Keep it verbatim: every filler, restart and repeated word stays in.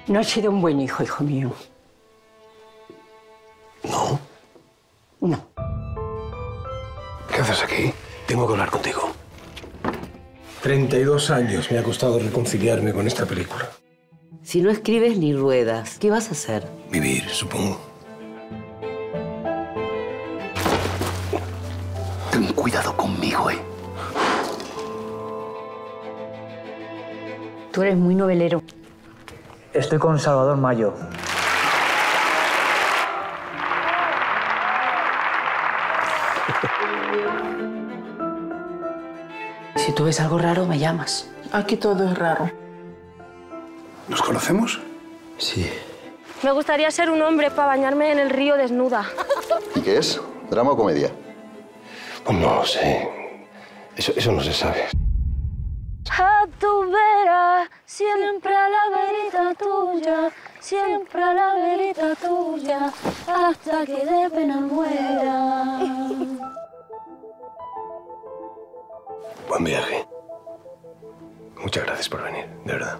No has sido un buen hijo, hijo mío. ¿No? No. ¿Qué haces aquí? Tengo que hablar contigo. treinta y dos años me ha costado reconciliarme con esta película. Si no escribes ni ruedas, ¿qué vas a hacer? Vivir, supongo. Ten cuidado conmigo, ¿eh? Tú eres muy novelero. Estoy con Salvador Mayo. Si tú ves algo raro, me llamas. Aquí todo es raro. ¿Nos conocemos? Sí. Me gustaría ser un hombre para bañarme en el río desnuda. ¿Y qué es? ¿Drama o comedia? Pues no lo sé. Eso, eso no se sabe. A tu vera, siempre a la verita tuya, siempre a la verita tuya, hasta que de pena muera. Buen viaje. Muchas gracias por venir, de verdad.